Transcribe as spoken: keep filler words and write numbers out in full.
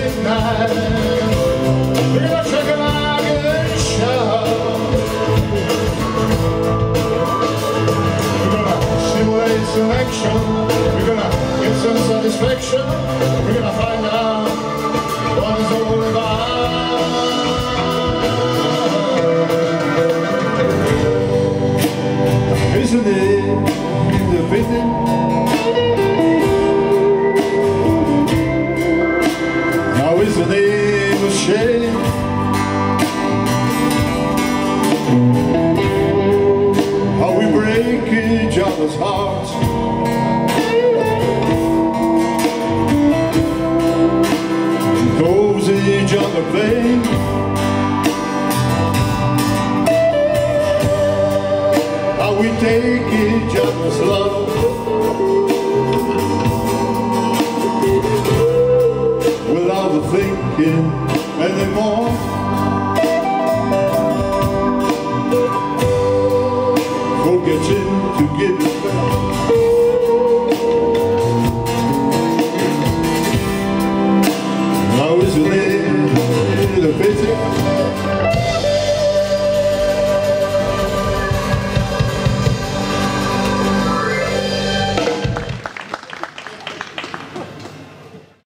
midnight. We're gonna take a good shower. We're gonna simulate some action. We're gonna get some satisfaction. We're gonna find out what it's all about. Isn't it independent? Now isn't it a shame? How we break each other's hearts, cause each other pain. How we take each other's love, without thinking anymore. Forgetting to give it back.